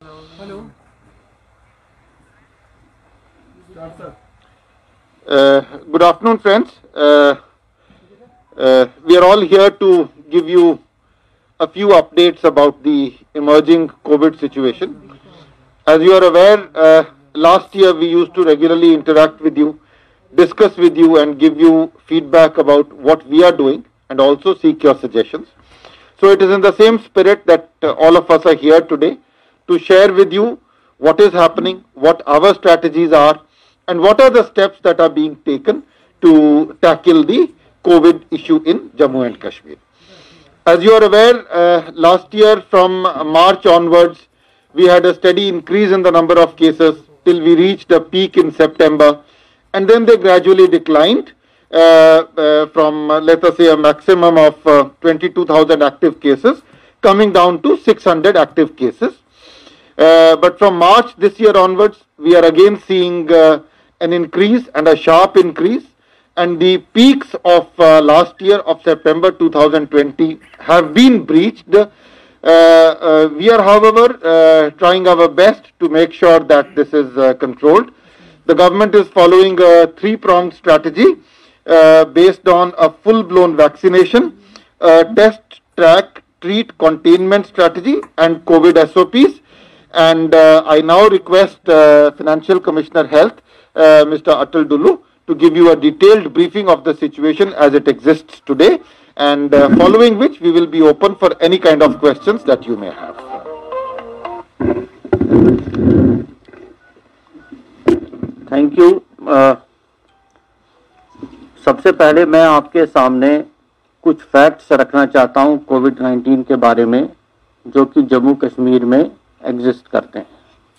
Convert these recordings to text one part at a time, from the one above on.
Hello. Good afternoon, friends. We are all here to give you a few updates about the emerging COVID situation. As you are aware, last year we used to regularly interact with you, discuss with you and give you feedback about what we are doing and also seek your suggestions. So it is in the same spirit that all of us are here today to share with you what is happening, what our strategies are, and what are the steps that are being taken to tackle the COVID issue in Jammu and Kashmir. As you are aware, last year from March onwards, we had a steady increase in the number of cases till we reached a peak in September, and then they gradually declined from, let us say, a maximum of 22,000 active cases, coming down to 600 active cases. But from March this year onwards, we are again seeing an increase and a sharp increase, and the peaks of last year of September 2020 have been breached. We are, however, trying our best to make sure that this is controlled. The government is following a three-pronged strategy based on a full-blown vaccination, test, track, treat, containment strategy, and COVID SOPs. And I now request Financial Commissioner Health, Mr. Atal Dulu, to give you a detailed briefing of the situation as it exists today, and following which we will be open for any kind of questions that you may have. Thank you. सबसे पहले मैं आपके सामने कुछ facts रखना चाहता हूं कोविड-19 के बारे में, जो कि जम्मू कश्मीर में एग्जिस्ट करते हैं।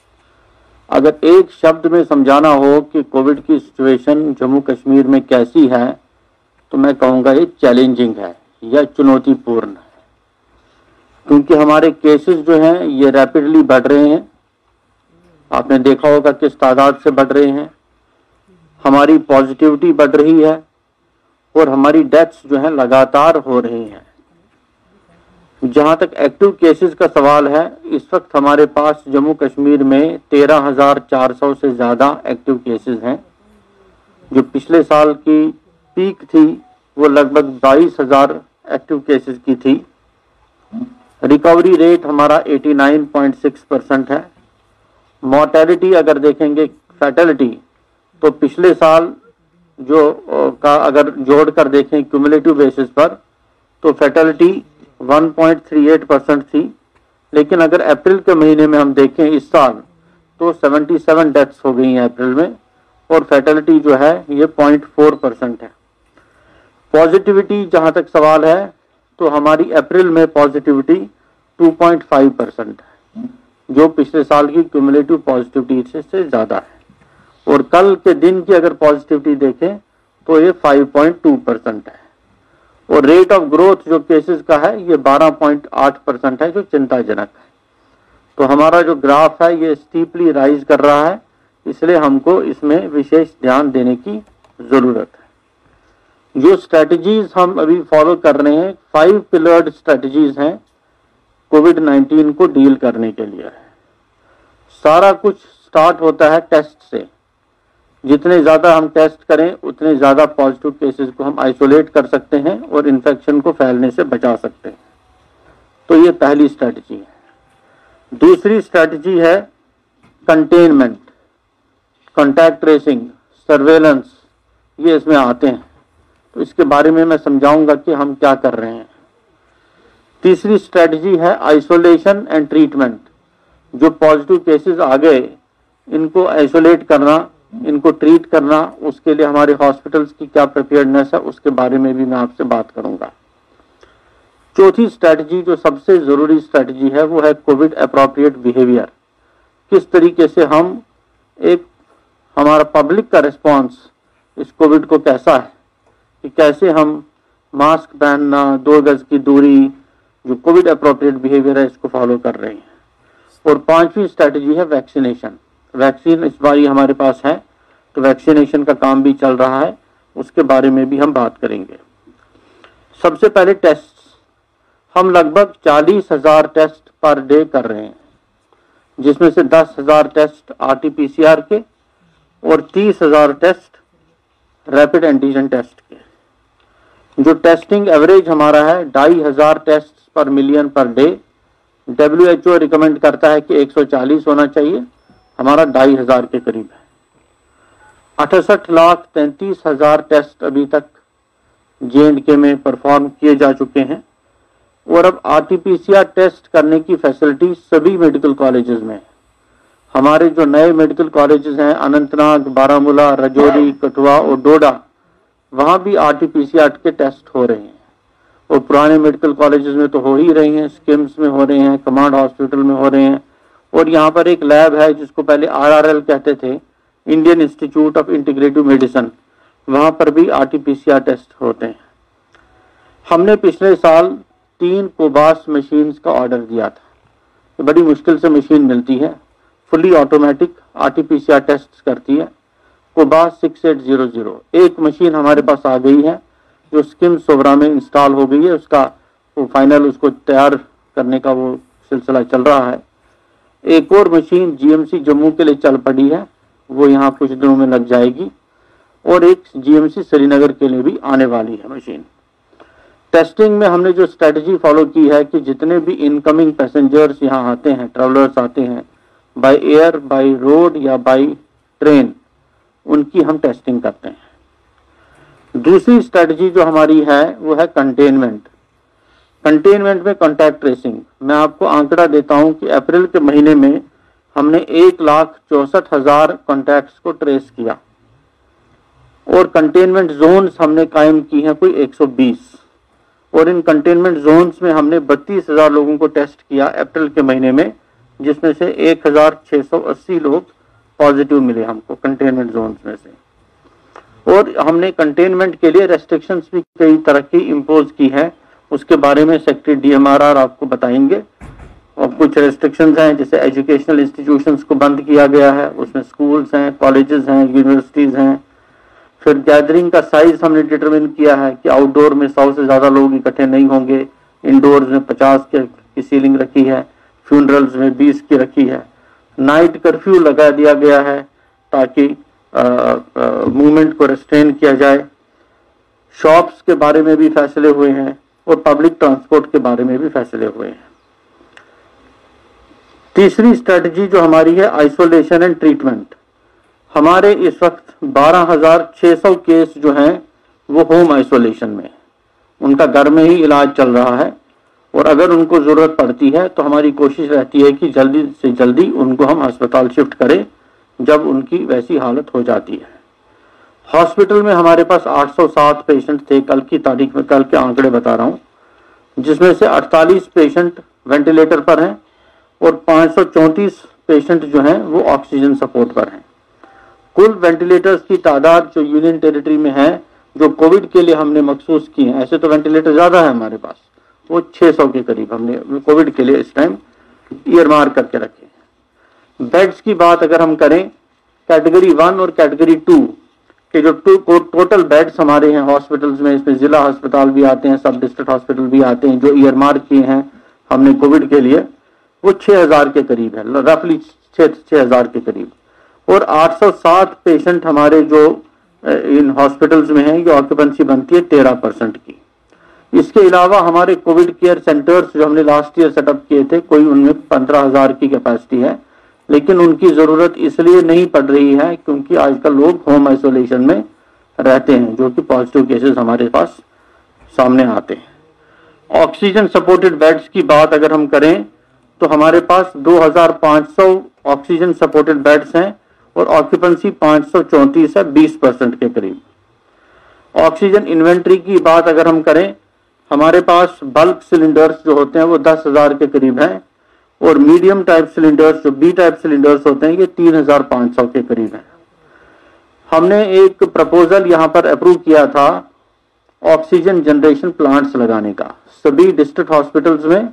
अगर एक शब्द में समझाना हो कि कोविड की सिचुएशन जम्मू कश्मीर में कैसी है, तो मैं कहूँगा ये चैलेंजिंग है या चुनौतीपूर्ण है, क्योंकि हमारे केसेस जो हैं ये रैपिडली बढ़ रहे हैं। आपने देखा होगा किस तादाद से बढ़ रहे हैं। हमारी पॉजिटिविटी बढ़ रही है और हमारी डेथ्स जो हैं लगातार हो रही हैं। जहां तक एक्टिव केसेस का सवाल है, इस वक्त हमारे पास जम्मू कश्मीर में 13,400 से ज़्यादा एक्टिव केसेस हैं। जो पिछले साल की पीक थी वो लगभग 22,000 एक्टिव केसेस की थी। रिकवरी रेट हमारा 89.6% है। मॉर्टेलिटी अगर देखेंगे, फैटेलिटी, तो पिछले साल जो का अगर जोड़कर देखें क्यूमुलेटिव बेसिस पर, तो फैटेलिटी 1.38% थी। लेकिन अगर अप्रैल के महीने में हम देखें इस साल, तो 77 डेथ्स हो गई हैं अप्रैल में, और फैटेलिटी जो है ये 0.4% है। पॉजिटिविटी जहां तक सवाल है, तो हमारी अप्रैल में पॉजिटिविटी 2.5% है, जो पिछले साल की क्यूमुलेटिव पॉजिटिविटी से ज़्यादा है। और कल के दिन की अगर पॉजिटिविटी देखें तो ये 5.2% है। और रेट ऑफ ग्रोथ जो केसेस का है ये 12.8% है, जो चिंताजनक है। तो हमारा जो ग्राफ है ये स्टीपली राइज कर रहा है, इसलिए हमको इसमें विशेष ध्यान देने की ज़रूरत है। जो स्ट्रेटजीज हम अभी फॉलो कर रहे हैं, 5 पिलर्ड स्ट्रेटजीज हैं कोविड-19 को डील करने के लिए। सारा कुछ स्टार्ट होता है टेस्ट से। जितने ज़्यादा हम टेस्ट करें उतने ज़्यादा पॉजिटिव केसेस को हम आइसोलेट कर सकते हैं और इन्फेक्शन को फैलने से बचा सकते हैं। तो ये पहली स्ट्रेटजी है। दूसरी स्ट्रेटजी है कंटेनमेंट, कॉन्टैक्ट ट्रेसिंग, सर्वेलेंस, ये इसमें आते हैं। तो इसके बारे में मैं समझाऊंगा कि हम क्या कर रहे हैं। तीसरी स्ट्रेटजी है आइसोलेशन एंड ट्रीटमेंट। जो पॉजिटिव केसेस आ गए इनको आइसोलेट करना, इनको ट्रीट करना, उसके लिए हमारे हॉस्पिटल्स की क्या प्रिपेयर्डनेस है, उसके बारे में भी मैं आपसे बात करूंगा। चौथी स्ट्रेटजी जो सबसे ज़रूरी स्ट्रेटजी है वो है कोविड अप्रोप्रिएट बिहेवियर। किस तरीके से हम हमारा पब्लिक का रिस्पांस इस कोविड को कैसा है, कि कैसे हम मास्क पहनना, 2 गज की दूरी, जो कोविड अप्रोप्रिएट बिहेवियर है, इसको फॉलो कर रहे हैं। और पांचवी स्ट्रेटजी है वैक्सीनेशन। वैक्सीन इस बारी हमारे पास है, तो वैक्सीनेशन का काम भी चल रहा है, उसके बारे में भी हम बात करेंगे। सबसे पहले टेस्ट, हम लगभग 40,000 टेस्ट पर डे कर रहे हैं। जिसमें से 10,000 टेस्ट RT-PCR के और 30,000 टेस्ट रैपिड एंटीजन टेस्ट के। जो टेस्टिंग एवरेज हमारा है 2,500 टेस्ट पर million per day. WHO recommend करता है कि 140 होना चाहिए, हमारा 2,500 के करीब है। 68,33,000 टेस्ट अभी तक J&K में परफॉर्म किए जा चुके हैं और अब RT-PCR टेस्ट करने की फैसिलिटी सभी मेडिकल कॉलेजेस में है। हमारे जो नए मेडिकल कॉलेजेस हैं अनंतनाग, बारामूला, राजौरी, कठुआ और डोडा, वहां भी RT-PCR के टेस्ट हो रहे हैं और पुराने मेडिकल कॉलेजेस में तो हो ही रहे हैं, स्किम्स में हो रहे हैं, कमांड हॉस्पिटल में हो रहे हैं और यहाँ पर एक लैब है जिसको पहले RRL कहते थे, Indian institute of integrative medicine, वहां पर भी RT-PCR टेस्ट होते हैं। हमने पिछले साल 3 कोबास मशीन्स का ऑर्डर दिया था। बड़ी मुश्किल से मशीन मिलती है, फुली ऑटोमेटिक RT-PCR टेस्ट करती है। कोबास 6800 एक मशीन हमारे पास आ गई है जो स्किम सोबरा में इंस्टॉल हो गई है, उसका वो फाइनल उसको तैयार करने का वो सिलसिला चल रहा है। एक और मशीन GMC जम्मू के लिए चल पड़ी है, वो यहाँ कुछ दिनों में लग जाएगी और एक GMC श्रीनगर के लिए भी आने वाली है मशीन। टेस्टिंग में हमने जो स्ट्रेटजी फॉलो की है कि जितने भी इनकमिंग पैसेंजर्स यहाँ आते हैं, ट्रैवलर्स आते हैं बाय एयर, बाय रोड या बाय ट्रेन, उनकी हम टेस्टिंग करते हैं। दूसरी स्ट्रेटजी जो हमारी है वो है कंटेनमेंट। कंटेनमेंट में कॉन्टैक्ट ट्रेसिंग। मैं आपको आंकड़ा देता हूं कि अप्रैल के महीने में हमने 1,64,000 कॉन्टैक्ट्स को ट्रेस किया और कंटेनमेंट जोन्स हमने कायम की हैं कोई 120 और इन कंटेनमेंट जोन्स में हमने 32,000 लोगों को टेस्ट किया अप्रैल के महीने में, जिसमें से 1,680 लोग पॉजिटिव मिले हमको कंटेनमेंट जोन्स में से। और हमने कंटेनमेंट के लिए रेस्ट्रिक्शंस भी कई तरह की इम्पोज की है, उसके बारे में सेक्रेटरी DMRR आपको बताएंगे। और कुछ रेस्ट्रिक्शंस हैं, जैसे एजुकेशनल इंस्टीट्यूशंस को बंद किया गया है, उसमें स्कूल्स हैं, कॉलेजेस हैं, यूनिवर्सिटीज हैं। फिर गैदरिंग का साइज हमने डिटरमिन किया है कि आउटडोर में 100 से ज्यादा लोग इकट्ठे नहीं होंगे, इंडोर्स में 50 की सीलिंग रखी है, फ्यूनरल्स में 20 की रखी है। नाइट कर्फ्यू लगा दिया गया है ताकि मूवमेंट को रेस्ट्रेन किया जाए। शॉप्स के बारे में भी फैसले हुए हैं और पब्लिक ट्रांसपोर्ट के बारे में भी फैसले हुए हैं। तीसरी स्ट्रेटजी जो हमारी है आइसोलेशन एंड ट्रीटमेंट। हमारे इस वक्त 12,600 केस जो हैं वो होम आइसोलेशन में, उनका घर में ही इलाज चल रहा है और अगर उनको जरूरत पड़ती है तो हमारी कोशिश रहती है कि जल्दी से जल्दी उनको हम अस्पताल शिफ्ट करें जब उनकी वैसी हालत हो जाती है। हॉस्पिटल में हमारे पास 807 पेशेंट थे कल की तारीख में, कल के आंकड़े बता रहा हूं, जिसमें से 48 पेशेंट वेंटिलेटर पर हैं और 534 पेशेंट जो हैं वो ऑक्सीजन सपोर्ट पर हैं। कुल वेंटिलेटर्स की तादाद जो यूनियन टेरिटरी में है, जो कोविड के लिए हमने मखसूस की है, ऐसे तो वेंटिलेटर ज्यादा है हमारे पास, वो 600 के करीब हमने कोविड के लिए इस टाइम ईयर मार्क करके रखे। बेड्स की बात अगर हम करें, कैटेगरी 1 और कैटेगरी 2 के जो टोटल बेड्स हमारे हैं हॉस्पिटल्स में, इसमें जिला अस्पताल भी आते हैं, सब डिस्ट्रिक्ट हॉस्पिटल भी आते हैं, जो ईयर मार्क किए हैं हमने कोविड के लिए, वो 6,000 के करीब है, रफली 6,000 के करीब। और 807 पेशेंट हमारे जो इन हॉस्पिटल्स में हैं, ये ऑक्यूपेंसी बनती है 13% की। इसके अलावा हमारे कोविड केयर सेंटर्स जो हमने लास्ट ईयर सेटअप किए थे, कोई उनमें 15,000 की कैपेसिटी है, लेकिन उनकी जरूरत इसलिए नहीं पड़ रही है क्योंकि आजकल लोग होम आइसोलेशन में रहते हैं, जो कि पॉजिटिव केसेस हमारे पास सामने आते हैं। ऑक्सीजन सपोर्टेड बेड्स की बात अगर हम करें तो हमारे पास 2,500 ऑक्सीजन सपोर्टेड बेड्स हैं और ऑक्यूपेंसी 534 है, 20% के करीब। ऑक्सीजन इन्वेंट्री की बात अगर हम करें, हमारे पास बल्क सिलेंडर्स जो होते हैं वो 10,000 के करीब हैं और मीडियम टाइप सिलेंडर्स जो बी टाइप सिलेंडर्स होते हैं ये 3,500 के करीब हैं। हमने एक प्रपोजल यहाँ पर अप्रूव किया था ऑक्सीजन जनरेशन प्लांट्स लगाने का सभी डिस्ट्रिक्ट हॉस्पिटल्स में,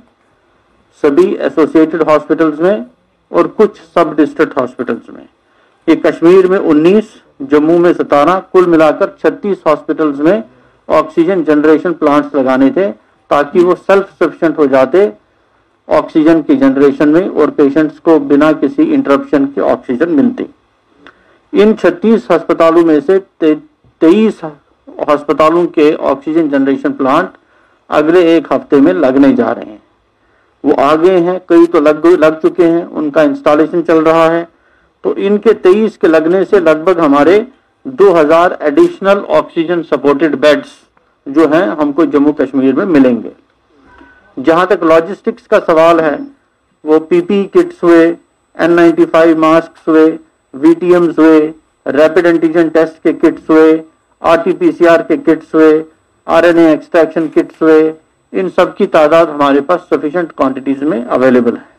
सभी एसोसिएटेड हॉस्पिटल्स में और कुछ सब डिस्ट्रिक्ट हॉस्पिटल्स में। ये कश्मीर में 19, जम्मू में 17, कुल मिलाकर 36 हॉस्पिटल्स में ऑक्सीजन जनरेशन प्लांट्स लगाने थे ताकि वो सेल्फ सफिशिएंट हो जाते ऑक्सीजन की जनरेशन में और पेशेंट्स को बिना किसी इंटरप्शन के ऑक्सीजन मिलती। इन 36 अस्पतालों में से 23 अस्पतालों के ऑक्सीजन जनरेशन प्लांट अगले एक हफ्ते में लगने जा रहे हैं। वो आगे हैं, कई तो लग चुके हैं, उनका इंस्टॉलेशन चल रहा है। तो इनके 23 के लगने से लगभग हमारे 2000 एडिशनल ऑक्सीजन सपोर्टेड बेड्स जो हैं हमको जम्मू कश्मीर में मिलेंगे। जहां तक लॉजिस्टिक्स का सवाल है, वो पीपी किट्स हुए, N95 मास्क हुए, VTMs हुए, रैपिड एंटीजन टेस्ट के किट्स हुए, RT-PCR के किट्स हुए, RNA एक्सट्रैक्शन किट्स हुए, इन सब की तादाद हमारे पास सफिशिएंट क्वांटिटीज में अवेलेबल है।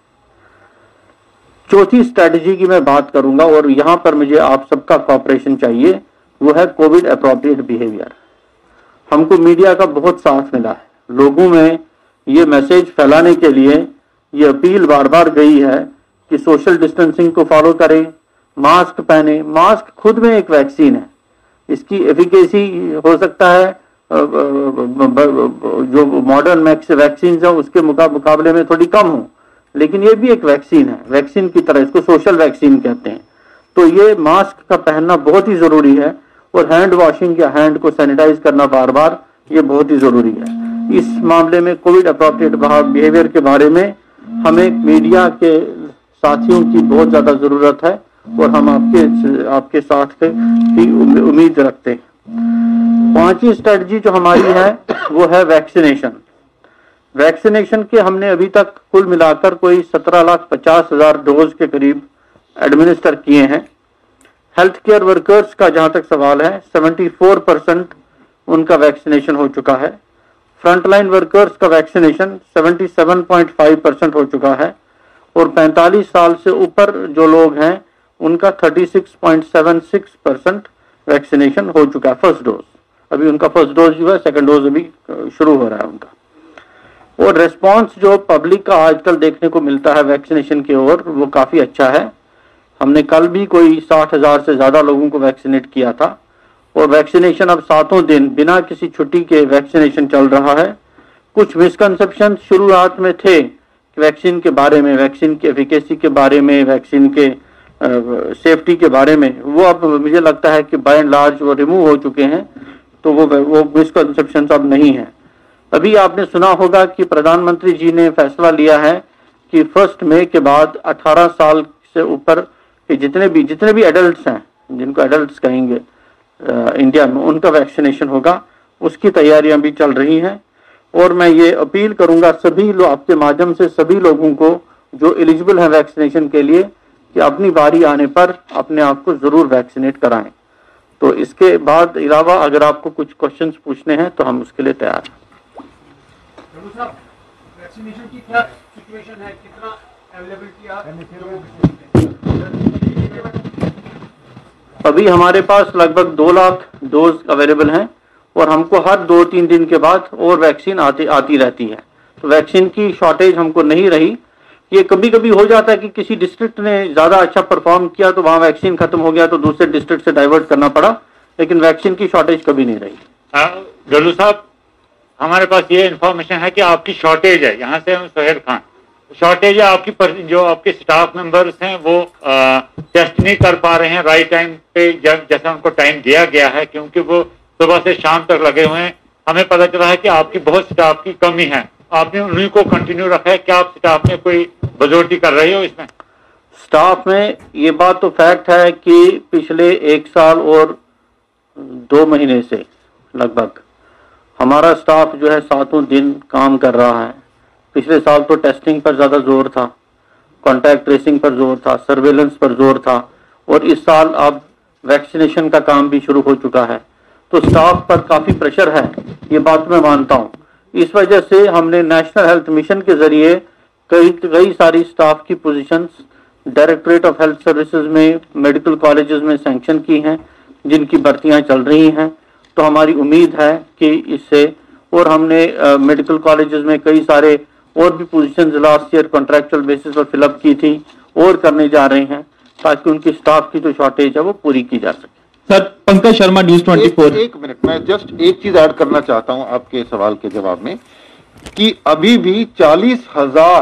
चौथी स्ट्रेटजी की मैं बात करूंगा और यहां पर मुझे आप सबका कॉपरेशन चाहिए, वो है कोविड अप्रोप्रिएट बिहेवियर। हमको मीडिया का बहुत साथ मिला है। लोगों में ये मैसेज फैलाने के लिए ये अपील बार बार गई है कि सोशल डिस्टेंसिंग को फॉलो करें, मास्क पहने। मास्क खुद में एक वैक्सीन है, इसकी एफिकेसी हो सकता है जो मॉडर्न वैक्सीन है उसके मुकाबले में थोड़ी कम हो, लेकिन ये भी एक वैक्सीन है, वैक्सीन की तरह। इसको सोशल वैक्सीन कहते हैं। तो ये मास्क का पहनना बहुत ही जरूरी है और हैंड वॉशिंग या हैंड को सैनिटाइज करना बार बार, ये बहुत ही जरूरी है। इस मामले में कोविड अप्रोप्रिएट बिहेवियर के बारे में हमें मीडिया के साथियों की बहुत ज्यादा जरूरत है और हम आपके साथ की उम्मीद रखते हैं। पांचवी स्ट्रेटजी जो हमारी है वो है वैक्सीनेशन। वैक्सीनेशन के हमने अभी तक कुल मिलाकर कोई 17,50,000 डोज के करीब एडमिनिस्टर किए हैं। हेल्थ केयर वर्कर्स का जहां तक सवाल है, 74% उनका वैक्सीनेशन हो चुका है। फ्रंटलाइन वर्कर्स का वैक्सीनेशन 77.5% हो चुका है और 45 साल से ऊपर जो लोग हैं उनका 36.76% वैक्सीनेशन हो चुका है, फर्स्ट डोज। अभी उनका फर्स्ट डोज जो है, सेकंड डोज अभी शुरू हो रहा है उनका। और रेस्पॉन्स जो पब्लिक का आजकल देखने को मिलता है वैक्सीनेशन की ओर, वो काफी अच्छा है। हमने कल भी कोई 60,000 से ज्यादा लोगों को वैक्सीनेट किया था और वैक्सीनेशन अब 7 दिन बिना किसी छुट्टी के वैक्सीनेशन चल रहा है। कुछ मिसकंसेप्शन शुरुआत में थे वैक्सीन के बारे में, वैक्सीन की एफिकेसी के बारे में, वैक्सीन के सेफ्टी के बारे में, वो अब मुझे लगता है कि बाय एंड लार्ज वो रिमूव हो चुके हैं। तो वो मिसकंसेप्शन अब नहीं है। अभी आपने सुना होगा कि प्रधानमंत्री जी ने फैसला लिया है कि 1 मई के बाद 18 साल से ऊपर के जितने भी एडल्ट्स हैं, जिनको एडल्ट्स कहेंगे इंडिया में, उनका वैक्सीनेशन होगा। उसकी तैयारियां भी चल रही हैं और मैं ये अपील करूंगा सभी लोग, आपके माध्यम से सभी लोगों को जो एलिजिबल हैं वैक्सीनेशन के लिए, कि अपनी बारी आने पर अपने आप को जरूर वैक्सीनेट कराएं। तो इसके बाद अलावा अगर आपको कुछ क्वेश्चंस पूछने हैं तो हम उसके लिए तैयार हैं। वैक्सीनेशन की क्या सिचुएशन है, कितना अवेलेबिलिटी अभी हमारे पास लगभग 2 लाख डोज अवेलेबल हैं और हमको हर 2-3 दिन के बाद और वैक्सीन आती रहती है। तो वैक्सीन की शॉर्टेज हमको नहीं रही। ये कभी कभी हो जाता है कि किसी डिस्ट्रिक्ट ने ज्यादा अच्छा परफॉर्म किया तो वहां वैक्सीन खत्म हो गया तो दूसरे डिस्ट्रिक्ट से डाइवर्ट करना पड़ा, लेकिन वैक्सीन की शॉर्टेज कभी नहीं रही। डल्लू साहब, हमारे पास ये इन्फॉर्मेशन है कि आपकी शॉर्टेज है। यहाँ से हम सोहेल खान, शॉर्टेज है आपकी, जो आपके स्टाफ मेंबर्स हैं वो टेस्ट नहीं कर पा रहे हैं राइट टाइम पे, जैसा उनको टाइम दिया गया है, क्योंकि वो सुबह से शाम तक लगे हुए हैं। हमें पता चला है कि आपकी बहुत स्टाफ की कमी है, आपने उन्हीं को कंटिन्यू रखा है। क्या आप स्टाफ में कोई बजौटी कर रही हो इसमें? स्टाफ में ये बात तो फैक्ट है कि पिछले 1 साल और 2 महीने से लगभग हमारा स्टाफ जो है 7 दिन काम कर रहा है। पिछले साल तो टेस्टिंग पर ज्यादा जोर था, कॉन्टैक्ट ट्रेसिंग पर जोर था, सर्वेलेंस पर जोर था और इस साल अब वैक्सीनेशन का काम भी शुरू हो चुका है। तो स्टाफ पर काफी प्रेशर है, ये बात मैं मानता हूँ। इस वजह से हमने नेशनल हेल्थ मिशन के जरिए कई सारी स्टाफ की positions directorate of health services में, मेडिकल कॉलेजेस में सैंक्शन की हैं, जिनकी भर्तियां चल रही हैं। तो हमारी उम्मीद है कि इससे, और हमने मेडिकल कॉलेजेस में कई सारे और भी positions last year contractual basis पर फिलअप की थी और करने जा रहे हैं, ताकि उनकी स्टाफ की जो शॉर्टेज है वो पूरी की जा सके। Sir, Pankaj Sharma, news 24। एक मिनट, मैं जस्ट एक चीज ऐड करना चाहता हूं आपके सवाल के जवाब में, कि अभी भी 40,000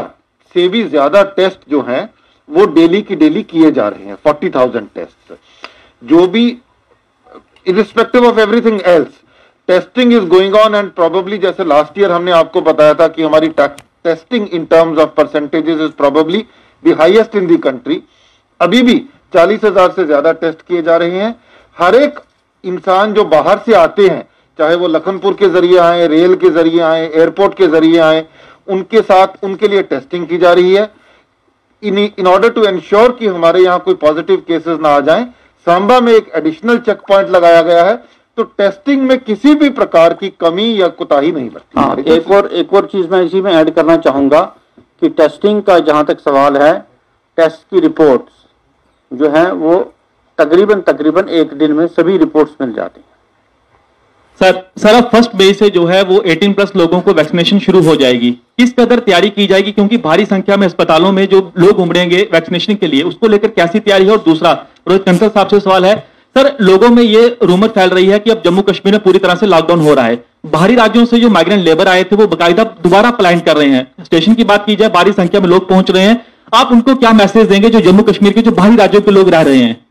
से भी ज्यादा टेस्ट जो हैं वो डेली की डेली किए जा रहे हैं, 40,000 टेस्ट। जो भी irrespective of everything else, testing is going on and probably जैसे लास्ट ईयर हमने आपको बताया था कि हमारी testing in terms of percentages is probably the highest in the country. अभी भी 40,000 से ज्यादा टेस्ट किए जा रहे हैं। हर एक इंसान जो बाहर से आते हैं, चाहे वो लखनपुर के जरिए आए, रेल के जरिए आए, एयरपोर्ट के जरिए आए, उनके साथ उनके लिए टेस्टिंग की जा रही है इन ऑर्डर टू एंश्योर कि हमारे यहाँ कोई पॉजिटिव केसेस ना आ जाएं। सांबा में एक एडिशनल चेक पॉइंट लगाया गया है, तो टेस्टिंग में किसी भी प्रकार की कमी या कोताही नहीं बरती। हाँ, एक और चीज मैं इसी में ऐड करना चाहूंगा कि टेस्टिंग का जहां तक सवाल है, टेस्ट की रिपोर्ट्स जो है वो तकरीबन एक दिन में सभी रिपोर्ट्स मिल जाती हैं। सर अब फर्स्ट मई से जो है वो 18+ लोगों को वैक्सीनेशन शुरू हो जाएगी। किस कदर तैयारी की जाएगी, क्योंकि भारी संख्या में अस्पतालों में जो लोग उमड़ेंगे वैक्सीनेशन के लिए, उसको लेकर कैसी तैयारी है? और दूसरा रोहित कंसल साहब से सवाल है, सर लोगों में ये रूमर फैल रही है कि अब जम्मू कश्मीर में पूरी तरह से लॉकडाउन हो रहा है। बाहरी राज्यों से जो माइग्रेंट लेबर आए थे वो बाकायदा दोबारा पलायन कर रहे हैं। स्टेशन की बात की जाए, भारी संख्या में लोग पहुंच रहे हैं। आप उनको क्या मैसेज देंगे जो जम्मू कश्मीर के जो बाहरी राज्यों के लोग रह रहे हैं?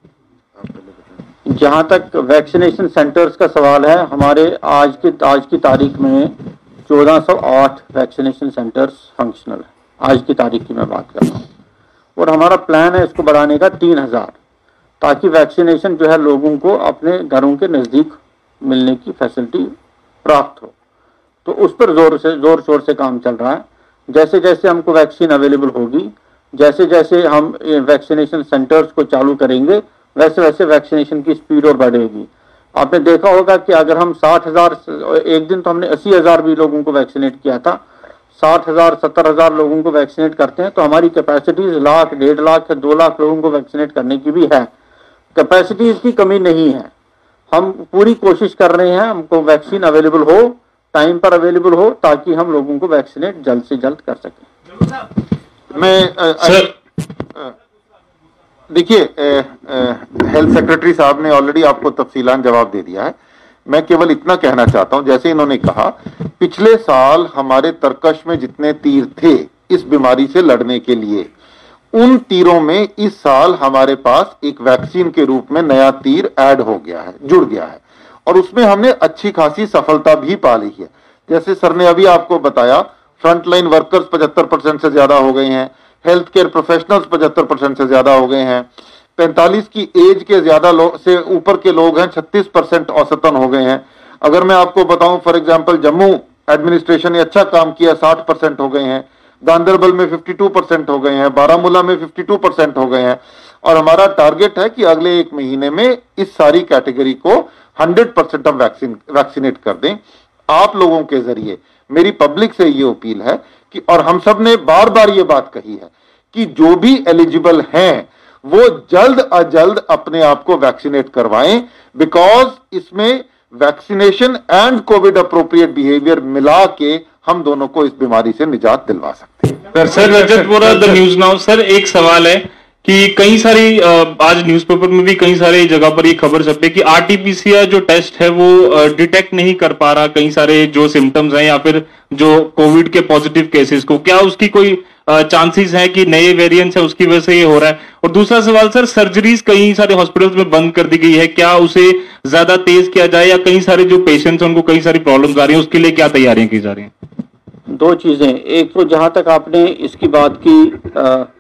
जहां तक वैक्सीनेशन सेंटर्स का सवाल है, हमारे आज की तारीख में 1408 वैक्सीनेशन सेंटर्स फंक्शनल है। आज की तारीख की मैं बात कर रहा हूँ, और हमारा प्लान है इसको बढ़ाने का 3000, ताकि वैक्सीनेशन जो है लोगों को अपने घरों के नज़दीक मिलने की फैसिलिटी प्राप्त हो। तो उस पर जोर शोर से काम चल रहा है। जैसे जैसे हमको वैक्सीन अवेलेबल होगी, जैसे जैसे हम वैक्सीनेशन सेंटर्स को चालू करेंगे, वैसे वैसे वैक्सीनेशन की स्पीड और बढ़ेगी। आपने देखा होगा कि अगर हम 60,000, एक दिन तो हमने 80,000 भी लोगों को वैक्सीनेट किया था, 60,000 70,000 लोगों को वैक्सीनेट करते हैं तो हमारी कैपेसिटीज 1 लाख 1.5 लाख या 2 लाख लोगों को वैक्सीनेट करने की भी है। कैपेसिटीज की कमी नहीं है, हम पूरी कोशिश कर रहे हैं हमको वैक्सीन अवेलेबल हो, टाइम पर अवेलेबल हो, ताकि हम लोगों को वैक्सीनेट जल्द से जल्द कर सकें। मैं देखिए, हेल्थ सेक्रेटरी साहब ने ऑलरेडी आपको तफसीलान जवाब दे दिया है। मैं केवल इतना कहना चाहता हूं, जैसे इन्होंने कहा पिछले साल हमारे तरकश में जितने तीर थे इस बीमारी से लड़ने के लिए, उन तीरों में इस साल हमारे पास एक वैक्सीन के रूप में नया तीर ऐड हो गया है, जुड़ गया है, और उसमें हमने अच्छी खासी सफलता भी पा ली है। जैसे सर ने अभी आपको बताया, फ्रंटलाइन वर्कर्स 75% से ज्यादा हो गए हैं, हेल्थ केयर प्रोफेशनल्स 75% से ज्यादा हो गए हैं, 45 की एज के ज्यादा से ऊपर के लोग हैं 36% औसतन हो गए हैं। अगर मैं आपको बताऊं, फॉर एग्जांपल जम्मू एडमिनिस्ट्रेशन ने अच्छा काम किया, 60% हो गए हैं, गांदरबल में 52% हो गए हैं, बारामूला में 52% हो गए हैं, और हमारा टारगेट है कि अगले 1 महीने में इस सारी कैटेगरी को 100% हम वैक्सीनेट कर दें। आप लोगों के जरिए मेरी पब्लिक से ये अपील है कि, और हम सब ने बार बार ये बात कही है कि जो भी एलिजिबल हैं वो जल्द अज जल्द अपने आप को वैक्सीनेट करवाएं, बिकॉज इसमें vaccination and COVID appropriate behaviour मिला के हम दोनों को इस बीमारी से निजात दिलवा सकते हैं। Sir Rajat Bora, the news now. Sir एक सवाल है कि कई सारी आज न्यूज़पेपर में भी कई सारे जगह पर ये खबर छपी कि आरटीपीसीआर जो टेस्ट है वो डिटेक्ट नहीं कर पा रहा कई सारे जो सिम्टम्स हैं या फिर जो कोविड के पॉजिटिव केसेस को। क्या उसकी कोई चांसेस है कि नए वेरिएंट्स है उसकी वजह से ये हो रहा है? और दूसरा सवाल सर, सर्जरीज कई सारे हॉस्पिटल्स में बंद कर दी गई है, क्या उसे ज्यादा तेज किया जाए, या कई सारे जो पेशेंट्स हैं उनको कई सारी प्रॉब्लम्स आ रही हैं, उसके लिए क्या तैयारियां की जा रही हैं? दो चीजें, एक तो जहां तक आपने इसकी बात की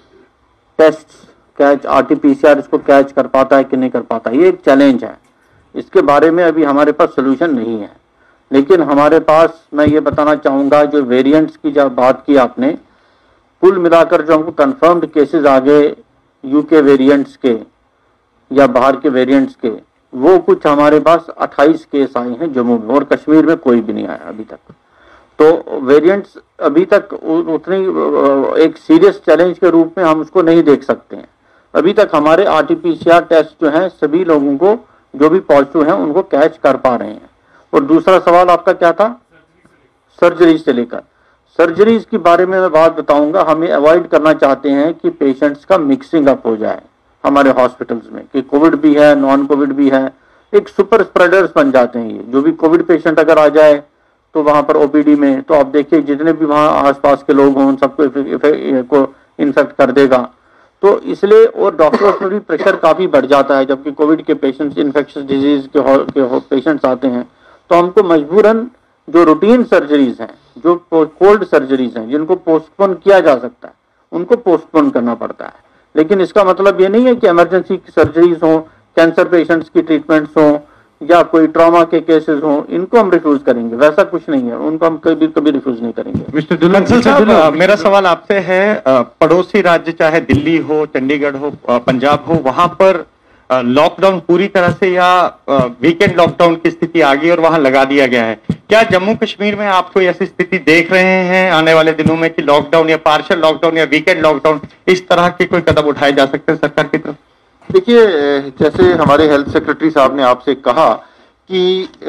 टेस्ट कैच, आरटीपीसीआर इसको कैच कर पाता है कि नहीं कर पाता, ये एक चैलेंज है। इसके बारे में अभी हमारे पास सोल्यूशन नहीं है, लेकिन हमारे पास, मैं ये बताना चाहूँगा, जो वेरिएंट्स की जब बात की आपने, कुल मिलाकर जो हमको कंफर्म्ड केसेस आ गए यूके वेरिएंट्स के या बाहर के वेरिएंट्स के, वो कुछ हमारे पास 28 केस आए हैं जम्मू में, और कश्मीर में कोई भी नहीं आया अभी तक। तो वेरिएंट्स अभी तक उतनी एक सीरियस चैलेंज के रूप में हम उसको नहीं देख सकते हैं। अभी तक हमारे आरटीपीसीआर टेस्ट जो हैं सभी लोगों को जो भी पॉजिटिव हैं उनको कैच कर पा रहे हैं। और दूसरा सवाल आपका क्या था? सर्जरीज से लेकर, सर्जरीज के बारे में मैं बात बताऊंगा। हमें अवॉइड करना चाहते हैं कि पेशेंट्स का मिक्सिंग अप हो जाए हमारे हॉस्पिटल्स में, कि कोविड भी है नॉन कोविड भी है, एक सुपर स्प्रेडर्स बन जाते हैं ये। जो भी कोविड पेशेंट अगर आ जाए तो वहां पर ओपीडी में तो आप देखिए जितने भी वहां आसपास के लोग हों उन सबको को इन्फेक्ट कर देगा। तो इसलिए और डॉक्टर्स पर भी प्रेशर काफी बढ़ जाता है, जबकि कोविड के पेशेंट्स इन्फेक्शियस डिजीज के पेशेंट्स आते हैं तो हमको मजबूरन जो रूटीन सर्जरीज हैं, जो कोल्ड सर्जरीज हैं जिनको पोस्टपोन किया जा सकता है उनको पोस्टपोन करना पड़ता है। लेकिन इसका मतलब ये नहीं है कि इमरजेंसी की सर्जरीज हों, कैंसर पेशेंट्स की ट्रीटमेंट्स हों या कोई ट्रॉमा के केसेस हों, इनको हम रिफ्यूज करेंगे, वैसा कुछ नहीं है, उनको हम कभी रिफ्यूज नहीं करेंगे। मिस्टर दुल्लन, मेरा सवाल आपसे है, पड़ोसी राज्य चाहे दिल्ली हो, चंडीगढ़ हो, पंजाब हो, वहां पर लॉकडाउन पूरी तरह से या वीकेंड लॉकडाउन की स्थिति आ गई और वहां लगा दिया गया है। क्या जम्मू कश्मीर में आप कोई ऐसी स्थिति देख रहे हैं आने वाले दिनों में कि लॉकडाउन या पार्शियल लॉकडाउन या वीकेंड लॉकडाउन इस तरह के कोई कदम उठाए जा सकते हैं सरकार की तरफ? देखिए, जैसे हमारे हेल्थ सेक्रेटरी साहब ने आपसे कहा कि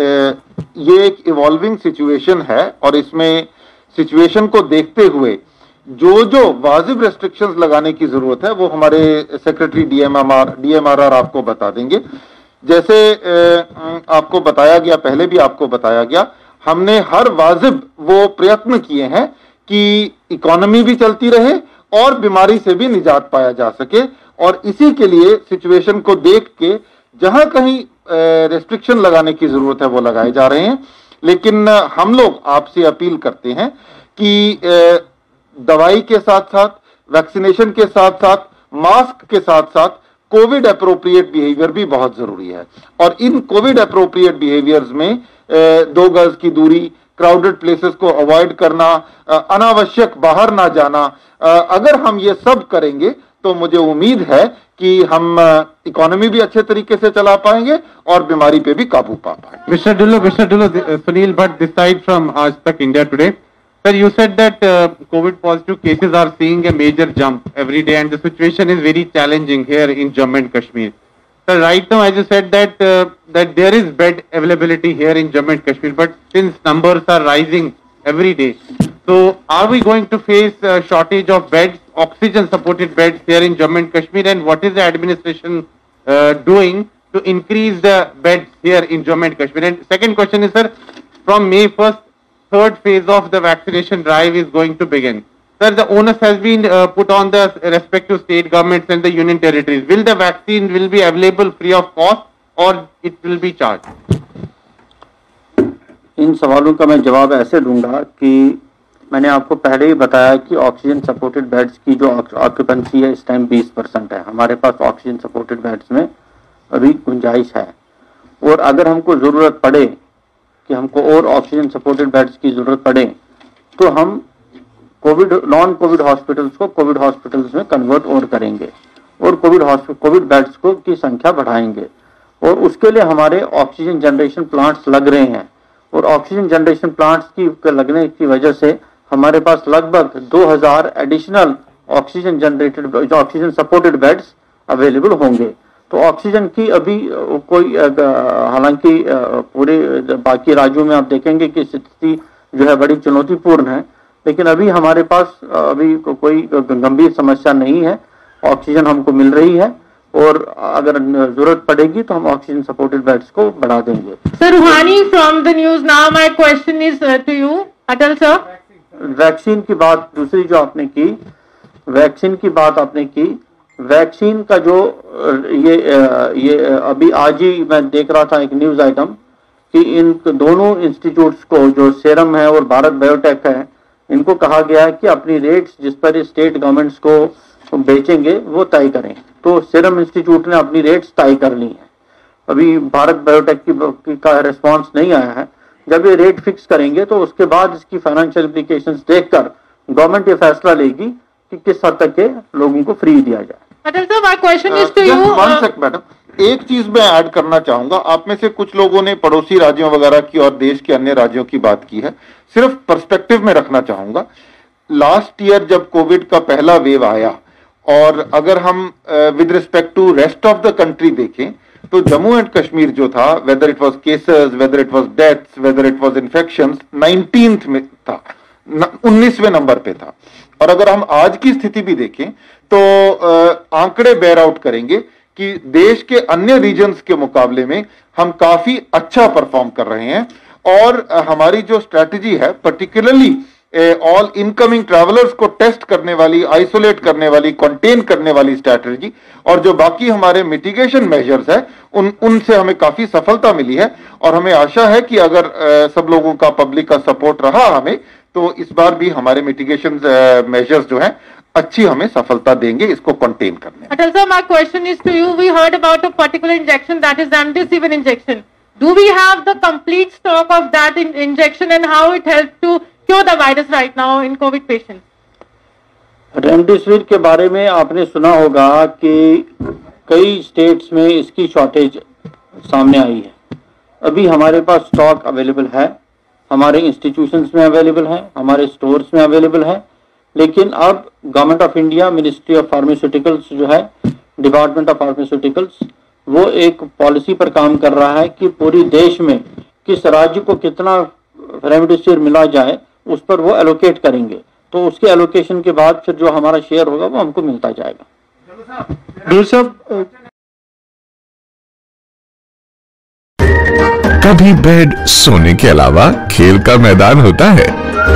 ये एक इवॉल्विंग सिचुएशन है और इसमें सिचुएशन को देखते हुए जो वाजिब रेस्ट्रिक्शंस लगाने की जरूरत है वो हमारे सेक्रेटरी डीएमआरआर आपको बता देंगे। जैसे आपको बताया गया, पहले भी आपको बताया गया, हमने हर वाजिब वो प्रयत्न किए हैं कि इकोनॉमी भी चलती रहे और बीमारी से भी निजात पाया जा सके, और इसी के लिए सिचुएशन को देख के जहां कहीं रेस्ट्रिक्शन लगाने की जरूरत है वो लगाए जा रहे हैं। लेकिन हम लोग आपसे अपील करते हैं कि दवाई के साथ साथ, वैक्सीनेशन के साथ साथ, मास्क के साथ साथ कोविड अप्रोप्रिएट बिहेवियर भी बहुत जरूरी है। और इन कोविड अप्रोप्रिएट बिहेवियर्स में 2 गज की दूरी, क्राउडेड प्लेसेस को अवॉइड करना, अनावश्यक बाहर ना जाना, अगर हम ये सब करेंगे तो मुझे उम्मीद है कि हम इकोनॉमी भी अच्छे तरीके से चला पाएंगे और बीमारी पे भी काबू पा पाएंगे। Mr. Dullo, Sunil Bhatt this side from Aaj Tak India today. Sir, you said that COVID positive cases are seeing a major jump every day and the situation is very challenging here in Jammu and Kashmir. Sir, right now as you said that that there is bed availability here in Jammu and Kashmir, but since numbers are rising every day, so are we going to face a shortage of beds, oxygen supported beds here in Jammu and Kashmir, and what is the administration doing to increase the beds here in Jammu and Kashmir? And second question is, sir, from May 1st, third phase of the vaccination drive is going to begin. Sir, the onus has been put on the respective state governments and the union territories. Will the vaccine will be available free of cost or it will be charged? इन सवालों का मैं जवाब ऐसे दूंगा कि मैंने आपको पहले ही बताया कि ऑक्सीजन सपोर्टेड बेड्स की जो ऑक्यूपेंसी है इस टाइम 20% है। हमारे पास ऑक्सीजन सपोर्टेड बेड्स में अभी गुंजाइश है, और अगर हमको ज़रूरत पड़े कि हमको और ऑक्सीजन सपोर्टेड बेड्स की ज़रूरत पड़े तो हम नॉन कोविड हॉस्पिटल्स को कोविड हॉस्पिटल्स में कन्वर्ट और करेंगे और कोविड बेड्स को की संख्या बढ़ाएंगे। और उसके लिए हमारे ऑक्सीजन जनरेशन प्लांट्स लग रहे हैं, और ऑक्सीजन जनरेशन प्लांट्स की लगने की वजह से हमारे पास लगभग 2000 additional oxygen generated oxygen supported beds available होंगे। तो ऑक्सीजन की अभी कोई हालांकि पूरे बाकी राज्यों में आप देखेंगे कि स्थिति जो है बड़ी चुनौतीपूर्ण है, लेकिन अभी हमारे पास अभी कोई गंभीर समस्या नहीं है, ऑक्सीजन हमको मिल रही है, और अगर जरूरत पड़ेगी तो हम ऑक्सीजन सपोर्टेड बेड्स को बढ़ा देंगे। Sir, Roohani from the news now, my question is to you Atal sir. Vaccine की बात दूसरी जो आपने की, वैक्सीन की बात आपने की, वैक्सीन का जो ये अभी आज ही मैं देख रहा था एक न्यूज आइटम कि इन दोनों इंस्टीट्यूट्स को, जो सीरम है और भारत बायोटेक है, इनको कहा गया है कि अपनी रेट्स जिस पर स्टेट गवर्नमेंट्स को बेचेंगे वो तय करें। तो सीरम इंस्टीट्यूट ने अपनी रेट्स तय कर ली हैं। अभी भारत बायोटेक का रिस्पांस नहीं आया है। जब ये रेट फिक्स करेंगे तो उसके बाद इसकी फाइनेंशियल इम्प्लीकेशंस देखकर गवर्नमेंट ये फैसला लेगी कि किस हद तक के लोगों को फ्री दिया जाए। Atal sir, my question is to you. One sec madam, एक चीज मैं ऐड करना चाहूंगा। आप में से कुछ लोगों ने पड़ोसी राज्यों वगैरह की और देश के अन्य राज्यों की बात की है, सिर्फ पर्सपेक्टिव में रखना चाहूंगा। लास्ट ईयर जब कोविड का पहला वेव आया, और अगर हम with respect to rest of the country देखें तो जम्मू एंड कश्मीर जो था, whether it was cases, whether it was deaths, whether it was infections, 19th में था, 19वें नंबर पे था। और अगर हम आज की स्थिति भी देखें तो आंकड़े बेयर आउट करेंगे कि देश के अन्य रीजन्स के मुकाबले में हम काफी अच्छा परफॉर्म कर रहे हैं। और हमारी जो स्ट्रैटेजी है पर्टिकुलरली ऑल इनकमिंग ट्रैवलर्स को टेस्ट करने वाली, आइसोलेट करने वाली, कंटेन करने वाली स्ट्रैटेजी और जो बाकी हमारे मिटिगेशन मेजर्स है उनसे हमें काफी सफलता मिली है और हमें आशा है कि अगर सब लोगों का, पब्लिक का सपोर्ट रहा हमें, तो इस बार भी हमारे मिटिगेशन मेजर्स जो हैं अच्छी हमें सफलता देंगे इसको कंटेन करने में। Atal sir, my question is to you. We heard about a particular injection, that is remdesivir injection. Do we have the complete stock of that injection and how it helped to cure the virus right now in COVID patients? Remdesivir के बारे में आपने सुना होगा कि कई states में इसकी शॉर्टेज सामने आई है। अभी हमारे पास स्टॉक अवेलेबल है, हमारे इंस्टीट्यूशंस में अवेलेबल है, हमारे स्टोर्स में अवेलेबल है, लेकिन अब government of India, ministry of pharmaceuticals जो है, डिपार्टमेंट ऑफ फार्मास्यूटिकल्स, वो एक पॉलिसी पर काम कर रहा है कि पूरी देश में किस राज्य को कितना रेमडेसिविर मिला जाए उस पर वो एलोकेट करेंगे। तो उसके एलोकेशन के बाद फिर जो हमारा शेयर होगा वो हमको मिलता जाएगा। डॉक्टर साहब, कभी बेड सोने के अलावा खेल का मैदान होता है।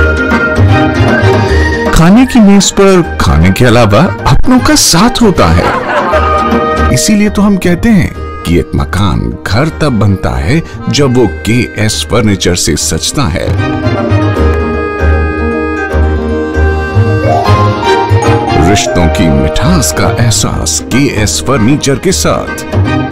खाने की मेज पर खाने के अलावा अपनों का साथ होता है। इसीलिए तो हम कहते हैं कि एक मकान घर तब बनता है जब वो KS फर्नीचर से सजता है। रिश्तों की मिठास का एहसास KS फर्नीचर के साथ।